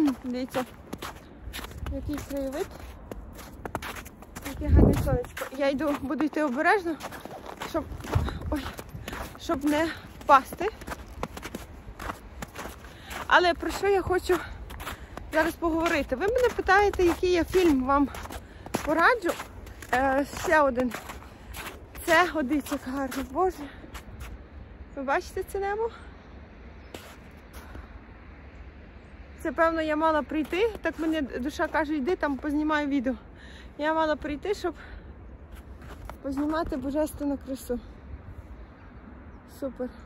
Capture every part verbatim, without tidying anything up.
Дивіться, який краєвид. Яке гарне сонечко. Я йду, буду йти обережно, щоб, ой, щоб не впасти. Але про що я хочу зараз поговорити? Ви мене питаєте, який я фільм вам пораджу. Е, ще один. Це, о, дивіться, як гарно, Боже. Ви бачите це небо? Це, певно, я мала прийти, так мені душа каже, йди там познімаю відео. Я мала прийти, щоб познімати божественну красу. Супер.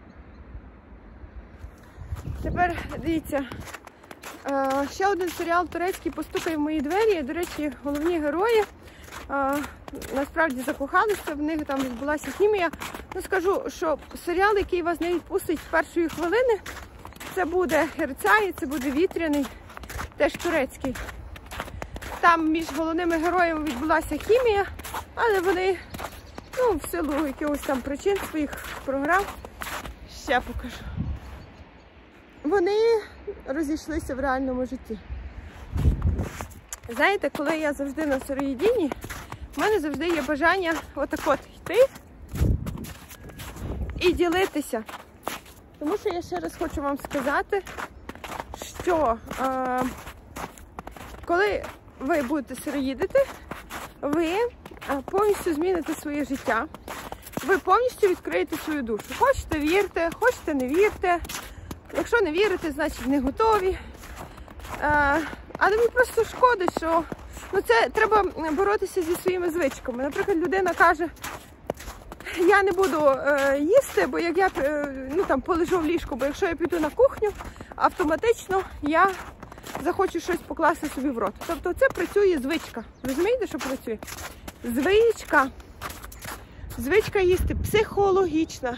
Тепер, дивіться, ще один серіал турецький «Постукай в мої двері». До речі, головні герої насправді закохалися, в них там відбулася хімія. Ну, скажу, що серіал, який вас не відпустить з першої хвилини, це буде «Герцай», це буде «Вітряний», теж турецький. Там між головними героями відбулася хімія, але вони, ну, в силу якихось там причин своїх програм, ще покажу, вони розійшлися в реальному житті. Знаєте, коли я завжди на сироїдінні, в мене завжди є бажання отак от йти і ділитися. Тому що я ще раз хочу вам сказати, що е, коли ви будете сироїдити, ви повністю зміните своє життя, ви повністю відкриєте свою душу. Хочете – вірте, хочете – не вірте. Якщо не вірите, значить не готові. Е, але мені просто шкода, що ну, це треба боротися зі своїми звичками. Наприклад, людина каже, я не буду е, їсти, бо як я е, ну, там, полежу в ліжку, бо якщо я піду на кухню, автоматично я захочу щось покласти собі в рот. Тобто це працює звичка. Розумієте, що працює? Звичка. Звичка їсти психологічна.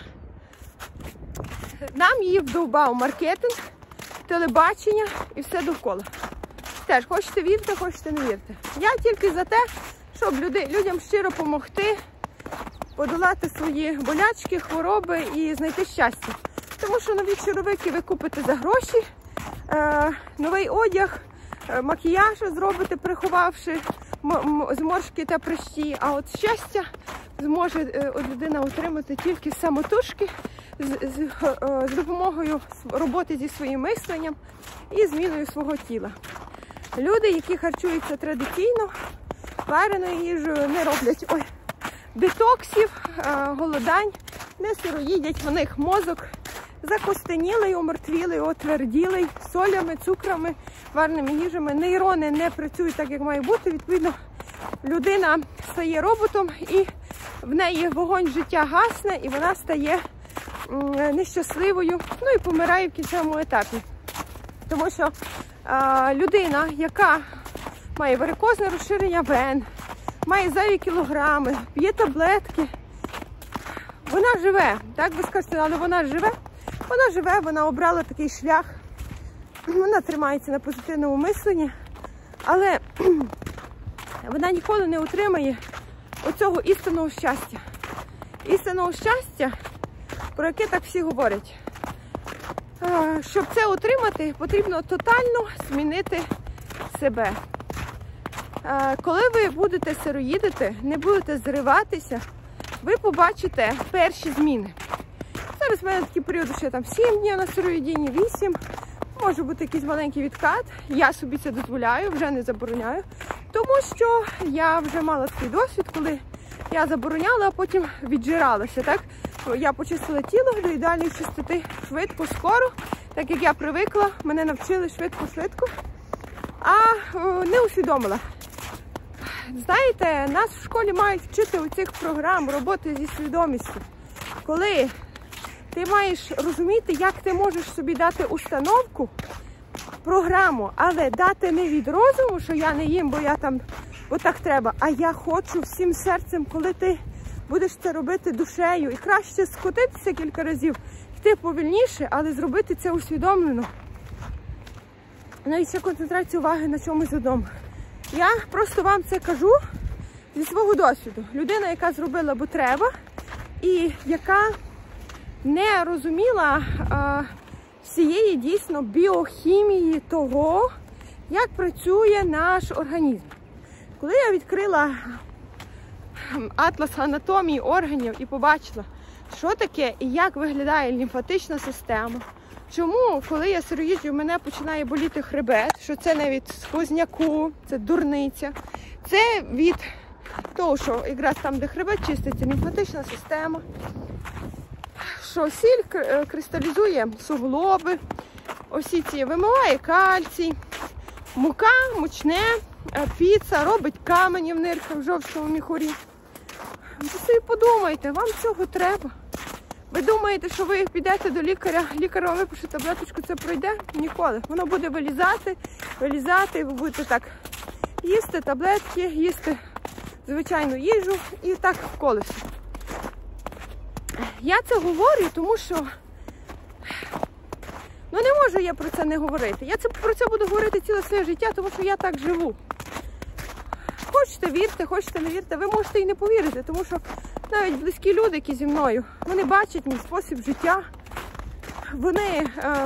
Нам її вдовбав маркетинг, телебачення і все довкола. Теж, хочете вірте, хочете не вірте. Я тільки за те, щоб люди, людям щиро допомогти, подолати свої болячки, хвороби і знайти щастя. Тому що нові черевики ви купите за гроші, е, новий одяг, е, макіяж зробите, приховавши зморшки та прищі. А от щастя зможе е, людина отримати тільки самотужки, з, з, е, з допомогою роботи зі своїм мисленням і зміною свого тіла. Люди, які харчуються традиційно, вареною їжею, не роблять ой, детоксів, голодань, не сироїдять, в них мозок закостенілий, омертвілий, отверділий, солями, цукрами, вареними їжами. Нейрони не працюють так, як має бути. Відповідно, людина стає роботом і в неї вогонь життя гасне, і вона стає нещасливою, ну і помирає в кінцевому етапі. Тому що а, людина, яка має варикозне розширення вен, має зайві кілограми, п'є таблетки, вона живе, так ви скажете, але вона живе, вона живе, вона обрала такий шлях, вона тримається на позитивному мисленні, але вона ніколи не отримає оцього істинного щастя. Істинного щастя, про яке так всі говорять. Щоб це отримати, потрібно тотально змінити себе. Коли ви будете сироїдити, не будете зриватися, ви побачите перші зміни. Зараз в мене такі періоди, що я там сім днів на сироїдінні, вісім. Може бути якийсь маленький відкат. Я собі це дозволяю, вже не забороняю. Тому що я вже мала такий досвід, коли я забороняла, а потім віджиралася. Так? Я почистила тіло до ідеальної чистоти швидко, скоро. Так як я привикла, мене навчили швидко-швидко, а не усвідомила. Знаєте, нас в школі мають вчити у цих програм роботи зі свідомістю. Коли ти маєш розуміти, як ти можеш собі дати установку, програму, але дати не від розуму, що я не їм, бо я там, бо так треба, а я хочу всім серцем, коли ти будеш це робити душею. І краще скотитися кілька разів, йти повільніше, але зробити це усвідомлено. Ну і ще концентрація уваги на чомусь одному. Я просто вам це кажу зі свого досвіду. Людина, яка зробила, бо треба, і яка не розуміла а, цієї дійсно біохімії того, як працює наш організм. Коли я відкрила атлас анатомії органів і побачила, що таке і як виглядає лімфатична система, чому, коли я сироїжджу, в мене починає боліти хребет, що це не від сквозняку, це дурниця, це від того, що якраз там, де хребет чиститься, лімфатична система, що сіль кристалізує суглоби, осі ці вимиває кальцій, мука, мучне, піца робить камені в нирках, в жовчному міхурі. Ви собі подумайте, вам цього треба. Ви думаєте, що ви підете до лікаря, лікар вам випише таблеточку, це пройде? Ніколи. Воно буде вилізати, вилізати, і ви будете так їсти таблетки, їсти звичайну їжу і так в колесі. Я це говорю, тому що ну не можу я про це не говорити. Я це, про це буду говорити ціле своє життя, тому що я так живу. Хочете вірте, хочете не вірте, ви можете і не повірити, тому що навіть близькі люди, які зі мною, вони бачать мій спосіб життя, вони, е,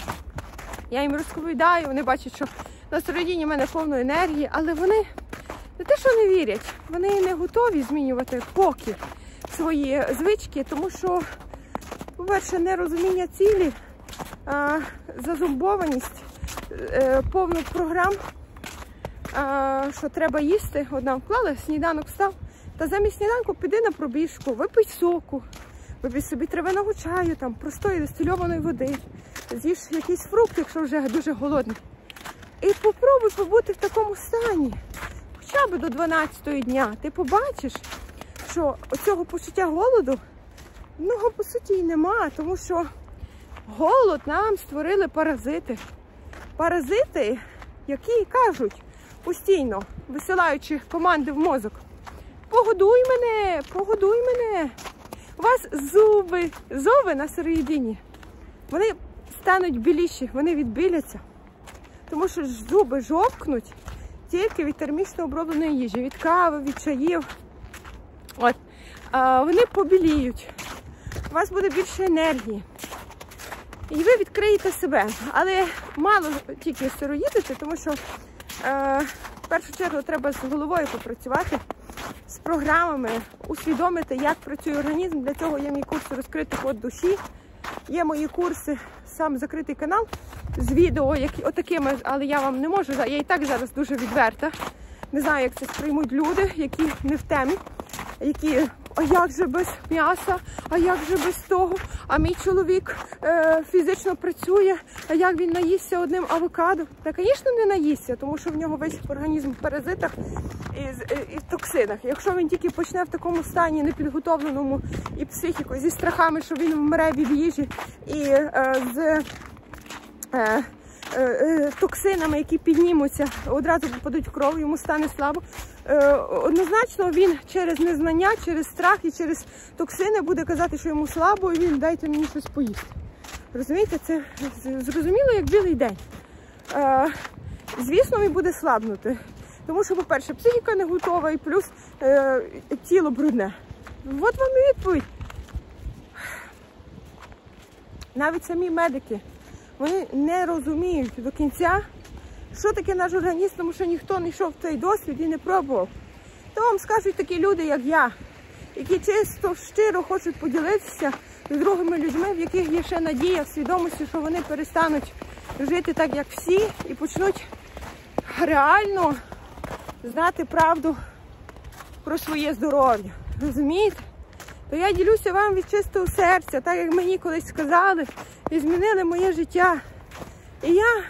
я їм розповідаю, вони бачать, що на середині в мене повно енергії, але вони не те, що не вірять, вони не готові змінювати поки свої звички, тому що, по-перше, нерозуміння цілі, е, зазомбованість, е, повно програм, е, що треба їсти, одна вклала, сніданок встав, та замість сніданку піди на пробіжку, випий соку, випий собі травяного чаю, там, простої дистильованої води, з'їж якийсь фрукт, якщо вже дуже голодний. І попробуй побути в такому стані, хоча б до дванадцятого дня. Ти побачиш, що оцього почуття голоду, ну, по суті, і нема, тому що голод нам створили паразити. Паразити, які кажуть постійно, висилаючи команди в мозок: погодуй мене, погодуй мене. У вас зуби, зуби на середині, вони стануть біліші, вони відбіляться. Тому що зуби жовкнуть тільки від термічно обробленої їжі, від кави, від чаїв. От. А, вони побіліють, у вас буде більше енергії. І ви відкриєте себе. Але мало тільки сироїдити, тому що е, в першу чергу треба з головою попрацювати, з програмами, усвідомити, як працює організм. Для цього є мій курс «Розкритий код душі». Є мої курси, сам закритий канал з відео, які отакими, але я вам не можу, я і так зараз дуже відверта. Не знаю, як це сприймуть люди, які не в темі, які, а як же без м'яса, а як же без того, а мій чоловік е, фізично працює, а як він наїсться одним авокадо. Та, звісно, не наїсться, тому що в нього весь організм в паразитах і, і, і в токсинах. Якщо він тільки почне в такому стані непідготовленому і психікою, зі страхами, що він вмре від їжі, і е, з е, е, токсинами, які піднімуться, одразу попадуть в кров, йому стане слабо. Е, однозначно він через незнання, через страх і через токсини буде казати, що йому слабо, і він: дайте мені щось поїсти. Розумієте, це зрозуміло, як білий день. Е, звісно, він буде слабнути. Тому що, по-перше, психіка не готова і плюс е, тіло брудне. От вам і відповідь. Навіть самі медики, вони не розуміють до кінця, що таке наш організм, тому що ніхто не йшов в цей досвід і не пробував. То вам скажуть такі люди, як я, які чисто, щиро хочуть поділитися з другими людьми, в яких є ще надія в свідомості, що вони перестануть жити так, як всі, і почнуть реально знати правду про своє здоров'я. Розумієте? То я ділюся вам від чистого серця, так як мені колись сказали, і змінили моє життя. І я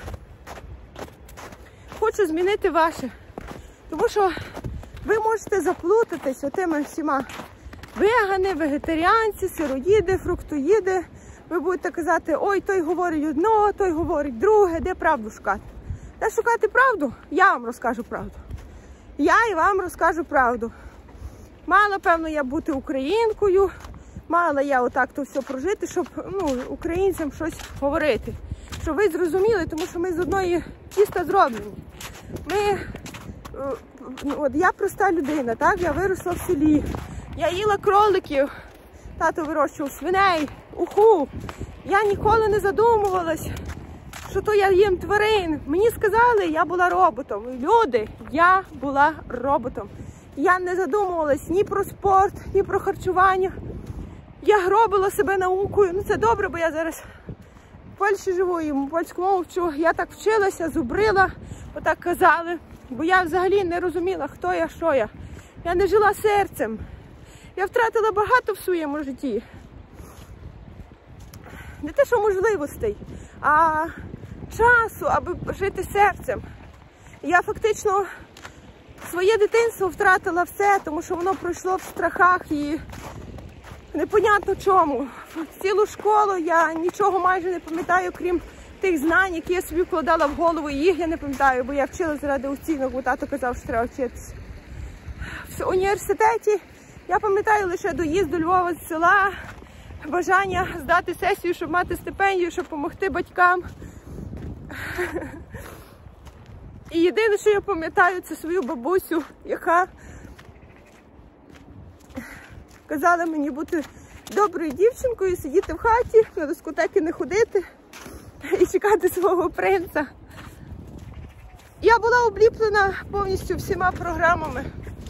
хочу змінити ваше. Тому що ви можете заплутатись отими всіма: вегани, вегетаріанці, сироїди, фруктоїди. Ви будете казати: ой, той говорить одно, той говорить друге, де правду шукати? Де шукати правду? Я вам розкажу правду. Я і вам розкажу правду. Мала, певно, я бути українкою, мала я отак то все прожити, щоб, ну, українцям щось говорити. Щоб ви зрозуміли, тому що ми з одної тіста зроблені. Ми, от я проста людина, так, я виросла в селі, я їла кроликів, тато вирощував свиней, уху, Я ніколи не задумувалась, що то я їм тварин. Мені сказали, я була роботом. Люди, я була роботом. Я не задумувалась ні про спорт, ні про харчування. Я гробила себе наукою. Ну це добре, бо я зараз в Польщі живу і польську мову вчу. Я так вчилася, зубрила, отак казали. Бо я взагалі не розуміла, хто я, що я. Я не жила серцем. Я втратила багато в своєму житті. Не те, що можливостей, а часу, аби жити серцем. Я фактично своє дитинство втратила все, тому що воно пройшло в страхах і непонятно чому. В цілу школу я нічого майже не пам'ятаю, крім тих знань, які я собі вкладала в голову, і їх я не пам'ятаю, бо я вчилася заради оцінок, бо тато казав, що треба вчитися. В університеті я пам'ятаю лише доїзд до Львова з села, бажання здати сесію, щоб мати стипендію, щоб допомогти батькам. І єдине, що я пам'ятаю, це свою бабусю, яка казала мені бути доброю дівчинкою, сидіти в хаті, на дискотеки не ходити і чекати свого принца. Я була обліплена повністю всіма програмами.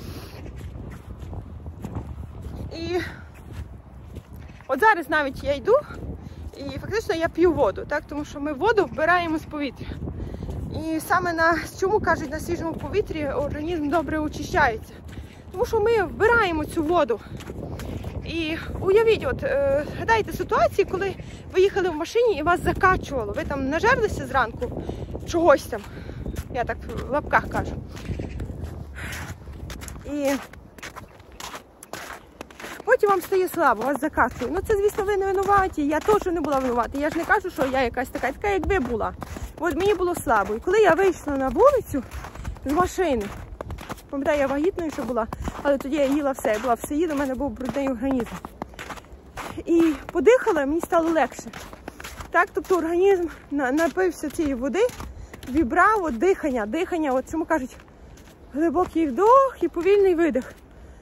І от зараз навіть я йду і фактично я п'ю воду, так? Тому що ми воду вбираємо з повітря. І саме на чому кажуть, на свіжому повітрі організм добре очищається. Тому що ми вбираємо цю воду. І уявіть, от, е, гадайте ситуації, коли ви їхали в машині і вас закачувало. Ви там нажерлися зранку чогось там, я так в лапках кажу. І потім вам стає слабо, вас закачує. Ну це, звісно, ви не винуваті, я теж не була винувата. Я ж не кажу, що я якась така, така як ви була. От мені було слабо. І коли я вийшла на вулицю з машини, пам'ятаю, я вагітною ще була, але тоді я їла все, я була все їла, у мене був брудний організм. І подихала, мені стало легше. Так, тобто організм напився цієї води, вібрав от дихання, дихання, от чому кажуть, глибокий вдох і повільний видих.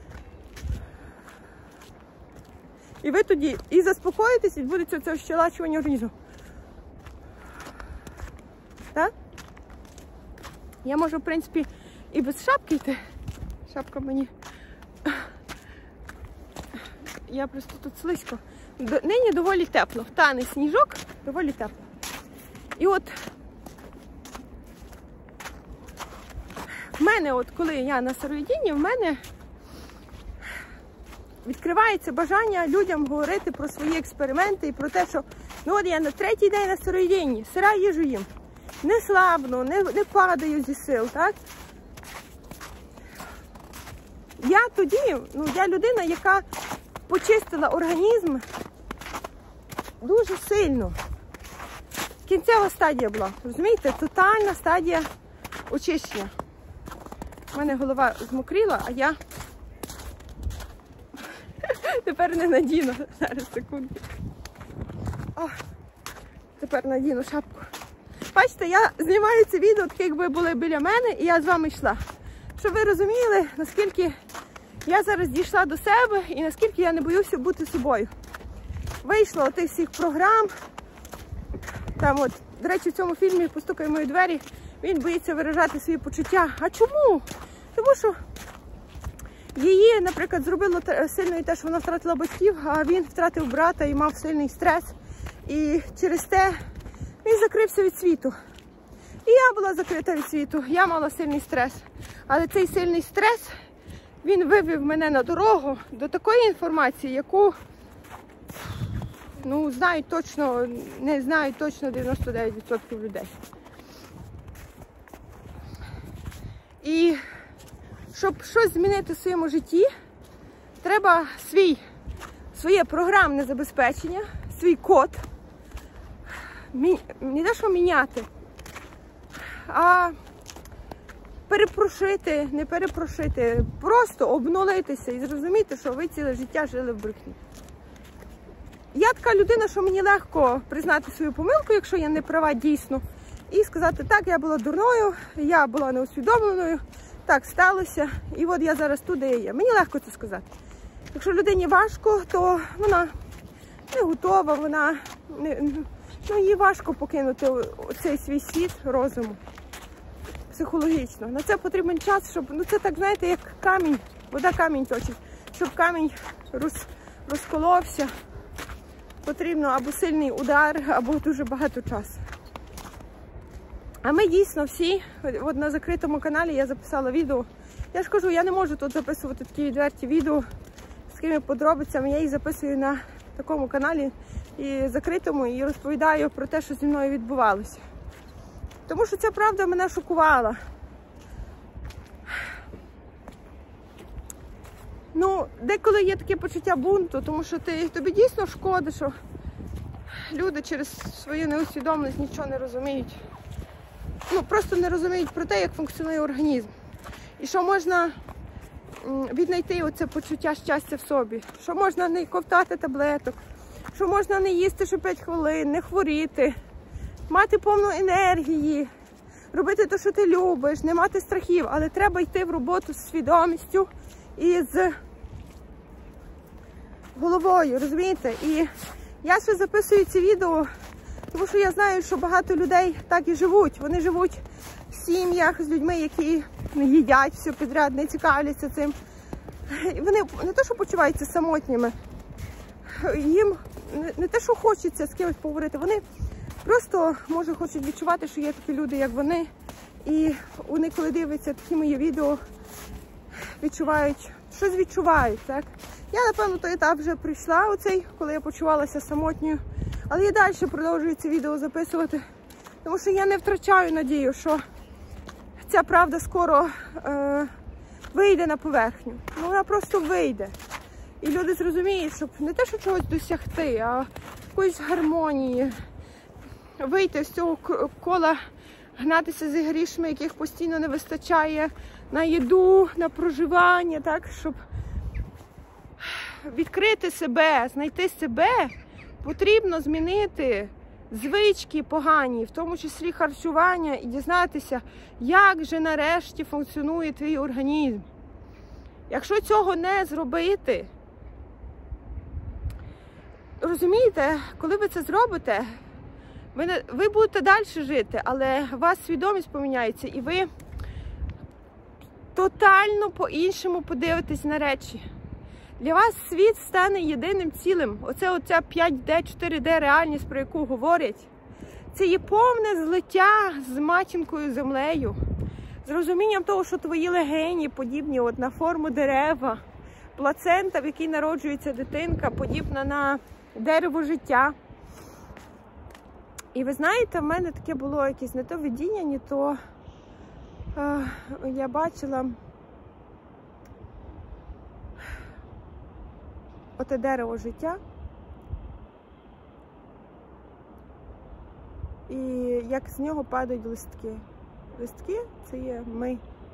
І ви тоді і заспокоїтесь, і відбудеться це ощелачування організму. Так? Я можу, в принципі, і без шапки йти. Шапка мені... Я просто тут слизько. Нині доволі тепло. Тане сніжок, доволі тепло. І от в мене, от коли я на сировидінні, в мене відкривається бажання людям говорити про свої експерименти і про те, що ну от я на третій день на сировидінні, сира їжу їм. Не слабну, не, не падаю зі сил, так? Я тоді, ну, я людина, яка почистила організм дуже сильно. Кінцева стадія була, розумієте? Тотальна стадія очищення. У мене голова змокріла, а я тепер не надіну. Зараз, секунду. О, тепер надіну шапку. Бачите, я знімаю це відео, так як ви були біля мене, і я з вами йшла. Щоб ви розуміли, наскільки я зараз дійшла до себе і наскільки я не боюся бути собою. Вийшла от тих всіх програм. Там от, до речі, в цьому фільмі «Постукай в мої двері» він боїться виражати свої почуття. А чому? Тому що її, наприклад, зробило сильною те, що вона втратила батьків, а він втратив брата і мав сильний стрес. І через те він закрився від світу. І я була закрита від світу, я мала сильний стрес. Але цей сильний стрес, він вивів мене на дорогу до такої інформації, яку, ну, знають точно, не знають точно дев'яносто дев'ять відсотків людей. І щоб щось змінити в своєму житті, треба свій, своє програмне забезпечення, свій код, не те, що міняти, а перепрошити, не перепрошити, просто обнулитися і зрозуміти, що ви ціле життя жили в брехні. Я така людина, що мені легко признати свою помилку, якщо я не права дійсно, і сказати, так, я була дурною, я була неусвідомленою, так сталося, і от я зараз тут, де я є. Мені легко це сказати. Якщо людині важко, то вона не готова, вона не, ну, їй важко покинути цей свій світ розуму. Психологічно. На це потрібен час, щоб, ну це так, знаєте, як камінь, вода камінь точить. Щоб камінь роз, розколовся, потрібно або сильний удар, або дуже багато часу. А ми дійсно всі, от на закритому каналі я записала відео. Я ж кажу, я не можу тут записувати такі відверті відео з такими подробицями. Я їх записую на такому каналі і закритому, і розповідаю про те, що зі мною відбувалося. Тому що ця правда мене шокувала. Ну, деколи є таке почуття бунту, тому що ти, тобі дійсно шкода, що люди через свою неусвідомленість нічого не розуміють. Ну, просто не розуміють про те, як функціонує організм. І що можна віднайти оце почуття щастя в собі. Що можна не ковтати таблеток, що можна не їсти ще п'ять хвилин, не хворіти, мати повну енергії, робити те, що ти любиш, не мати страхів. Але треба йти в роботу з свідомістю і з головою, розумієте? І я ще записую ці відео, тому що я знаю, що багато людей так і живуть. Вони живуть в сім'ях з людьми, які їдять все підряд, не цікавляться цим. І вони не те, що почуваються самотніми, їм не те, що хочеться з кимось поговорити, вони просто, може, хочуть відчувати, що є такі люди, як вони. І вони, коли дивляться такі мої відео, відчувають, щось відчувають, так? Я, напевно, той етап вже прийшла, оцей, коли я почувалася самотньою. Але я далі продовжую ці відео записувати, тому що я не втрачаю надію, що ця правда скоро е, вийде на поверхню. Ну, вона просто вийде. І люди зрозуміють, щоб не те, що чогось досягти, а якоїсь гармонії. Вийти з цього кола, гнатися за грішми, яких постійно не вистачає на їду, на проживання, так, щоб відкрити себе, знайти себе, потрібно змінити звички погані, в тому числі харчування, і дізнатися, як же нарешті функціонує твій організм. Якщо цього не зробити, розумієте, коли ви це зробите, ви, не, ви будете далі жити, але у вас свідомість поміняється, і ви тотально по-іншому подивитесь на речі. Для вас світ стане єдиним цілим. Оце оця п'ять де, чотири де реальність, про яку говорять, це є повне злиття з матінкою землею. З розумінням того, що твої легені подібні от на форму дерева, плацента, в якій народжується дитинка, подібна на дерево життя. І ви знаєте, в мене таке було якесь не то видіння, не то е, я бачила оте дерево життя. І як з нього падають листки. Листки – це є ми.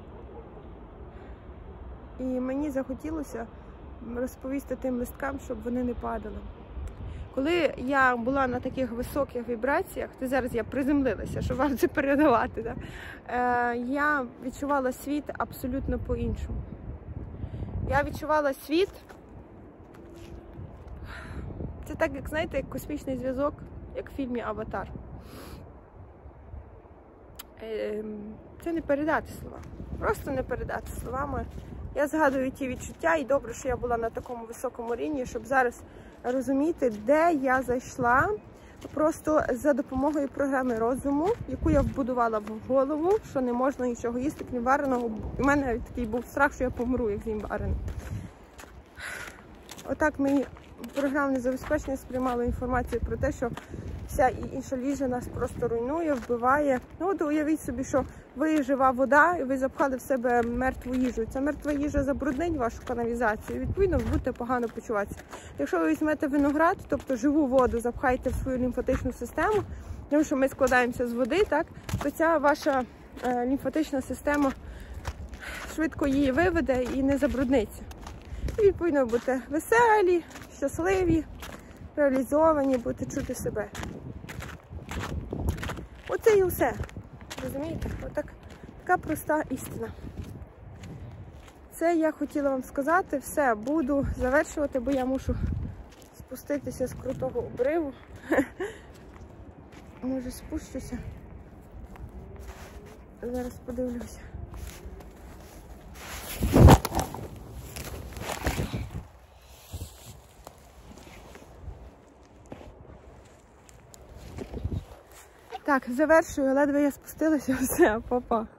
І мені захотілося розповісти тим листкам, щоб вони не падали. Коли я була на таких високих вібраціях, то зараз я приземлилася, щоб вам це передавати, да? е, я відчувала світ абсолютно по-іншому. Я відчувала світ, це так, як, знаєте, як космічний зв'язок, як в фільмі «Аватар». Е, це не передати слова, просто не передати словами. Я згадую ті відчуття, і добре, що я була на такому високому рівні, щоб зараз розуміти, де я зайшла просто за допомогою програми розуму, яку я вбудувала в голову, що не можна нічого їсти, крім вареного. У мене такий був страх, що я помру, як з'їм варене. Отак мені програмне забезпечення сприймало інформацію про те, що вся інша їжа нас просто руйнує, вбиває. Ну, от уявіть собі, що ви жива вода, і ви запхали в себе мертву їжу. Ця мертва їжа забруднить вашу каналізацію, і, відповідно, ви будете погано почуватися. Якщо ви візьмете виноград, тобто живу воду, запхаєте в свою лімфатичну систему, тому що ми складаємося з води, так, то ця ваша е, лімфатична система швидко її виведе і не забрудниться. І, відповідно, ви будете веселі, щасливі, реалізовані, будете чути себе. Оце і все. Розумієте? Отак, така проста істина. Це я хотіла вам сказати. Все, буду завершувати, бо я мушу спуститися з крутого обриву. Може спущуся. Зараз подивлюся. Так, завершую, ледве я спустилася, все, па-па.